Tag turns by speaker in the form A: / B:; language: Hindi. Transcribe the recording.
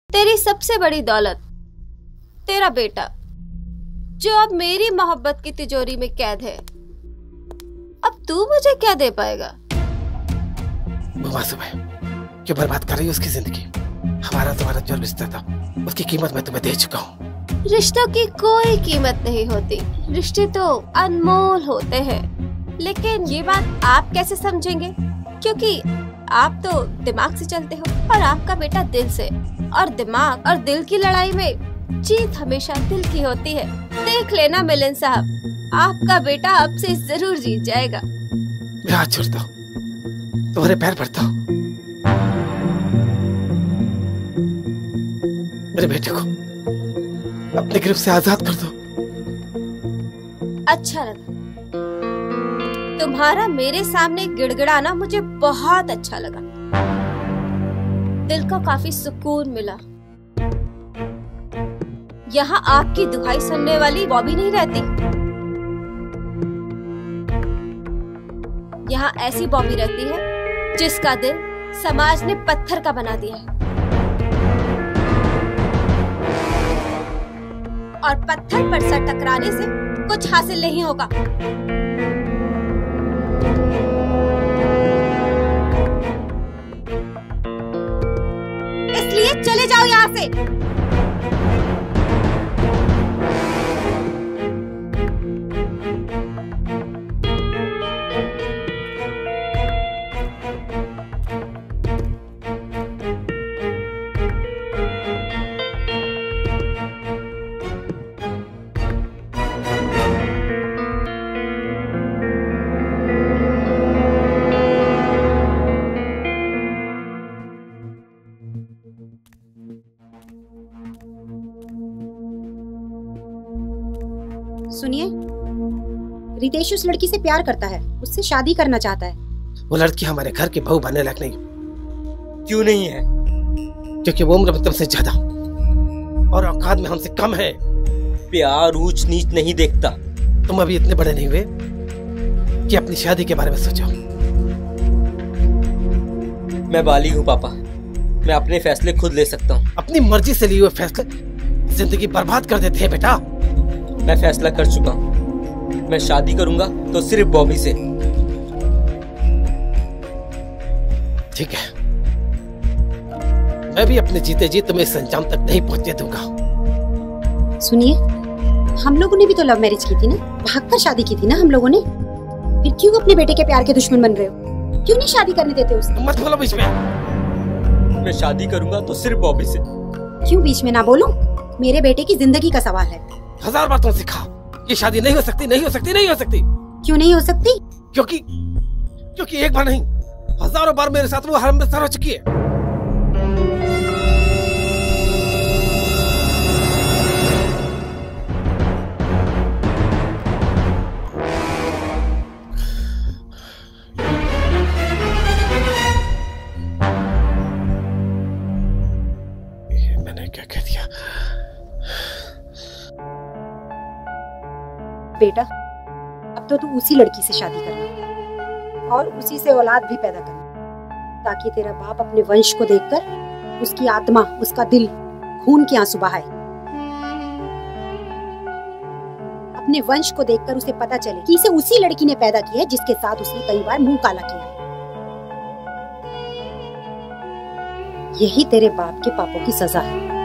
A: तेरी सबसे बड़ी दौलत तेरा बेटा, जो अब मेरी मोहब्बत की तिजोरी में कैद है। अब तू मुझे क्या दे पाएगा?
B: वो मासूम है, क्यों बर्बाद कर रही है उसकी जिंदगी? हमारा तुम्हारा जो रिश्ता था उसकी कीमत मैं तुम्हें दे चुका हूँ।
A: रिश्तों की कोई कीमत नहीं होती, रिश्ते तो अनमोल होते हैं। लेकिन ये बात आप कैसे समझेंगे? क्योंकि आप तो दिमाग से चलते हो और आपका बेटा दिल से, और दिमाग और दिल की लड़ाई में जीत हमेशा दिल की होती है। देख लेना मिलन साहब, आपका बेटा अब से जरूर जीत जाएगा।
B: मैं हाथ छोड़ता हूँ, तुम्हारे पैर पड़ता हूँ। मेरे बेटे को अपने गिरफ्त से आजाद कर दो।
A: अच्छा लगा तुम्हारा मेरे सामने गिड़गिड़ाना, मुझे बहुत अच्छा लगा। दिल को काफी सुकून मिला। यहाँ आपकी दुहाई सुनने वाली बॉबी नहीं रहती, यहाँ ऐसी बॉबी रहती है जिसका दिल समाज ने पत्थर का बना दिया है, और पत्थर पर सर टकराने से कुछ हासिल नहीं होगा। इसलिए चले जाओ यहाँ से।
C: सुनिए, रितेश उस लड़की से प्यार करता है, उससे शादी करना चाहता है।
B: वो लड़की हमारे घर की बहू बनने लायक नहीं।
D: क्यों नहीं है?
B: क्योंकि वो उम्र में तुमसे ज्यादा और औकात में हमसे कम है।
D: प्यार ऊंच नीच नहीं देखता।
B: तुम अभी इतने बड़े नहीं हुए कि अपनी शादी के बारे में सोचो।
D: मैं बालिग हूँ पापा, मैं अपने फैसले खुद ले सकता हूँ।
B: अपनी मर्जी से लिए हुए फैसले जिंदगी बर्बाद कर देते हैं बेटा।
D: मैं फैसला कर चुका हूँ, मैं शादी करूंगा तो सिर्फ बॉबी से।
B: ठीक है, मैं भी अपने जीते जी तुम्हें इस अंजाम तक नहीं पहुंचने दूंगा।
C: सुनिए, हम लोगों ने भी तो लव मैरिज की थी ना, भागकर शादी की थी ना हम लोगों ने। फिर क्यों अपने बेटे के प्यार के दुश्मन बन रहे हो? क्यों नहीं शादी करने देते उसे?
B: मत बोलो बीच में।
D: मैं शादी करूंगा तो सिर्फ बॉबी से।
C: क्यों बीच में ना बोलो? मेरे बेटे की जिंदगी का सवाल है।
B: 1000 बार तुमसे कहा, ये शादी नहीं हो सकती, नहीं हो सकती, नहीं हो सकती।
C: क्यों नहीं हो सकती?
B: क्योंकि एक बार नहीं, हजारों बार मेरे साथ वो हरम में सर हो चुकी है। मैंने क्या कह दिया?
C: बेटा, अब तो तू उसी लड़की से शादी करना और उसी से औलाद भी पैदा करना, ताकि तेरा बाप अपने वंश को देखकर उसकी आत्मा, उसका दिल खून के आंसू बहाए। अपने वंश को देखकर उसे पता चले कि इसे उसी लड़की ने पैदा किया है जिसके साथ उसने कई बार मुंह काला किया है। यही तेरे बाप के पापों की सजा है।